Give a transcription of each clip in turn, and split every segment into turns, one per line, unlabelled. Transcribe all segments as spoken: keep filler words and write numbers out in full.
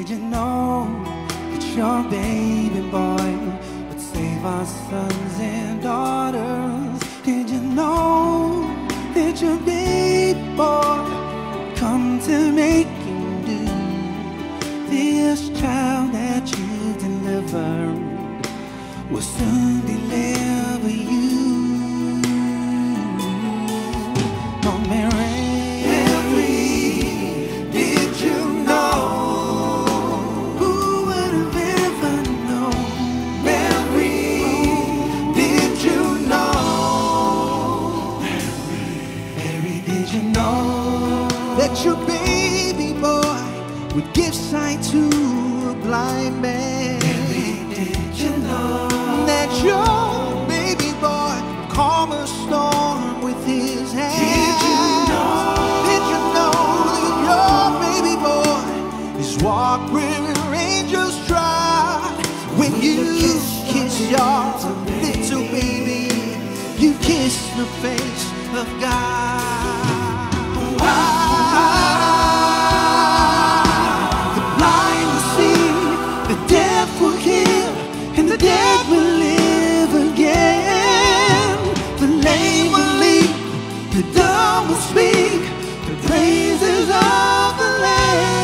did you know that your baby boy would save our sons and daughters? Did you know that your baby boy would come to make you do? This child that you delivered will soon deliver you. Oh, Mary, that your baby boy would give sight to a blind man? Mary, did you know that your baby boy would calm a storm with his hand? Did you know? Did you know that your baby boy is walk where angels trod? When you kiss your little baby, you kiss the face of God. The blind will see, the deaf will hear, and the dead will live again. The lame will leap, the dumb will speak, the praises of the Lamb.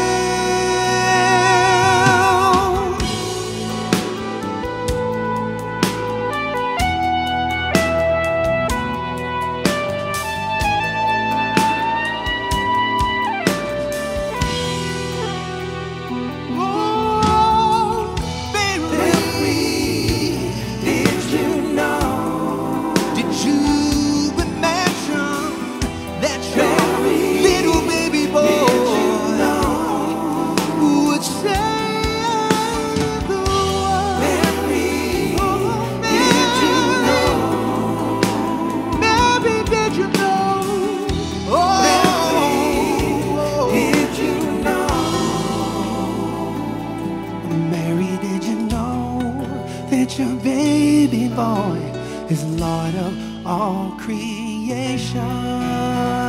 Your baby boy is Lord of all creation.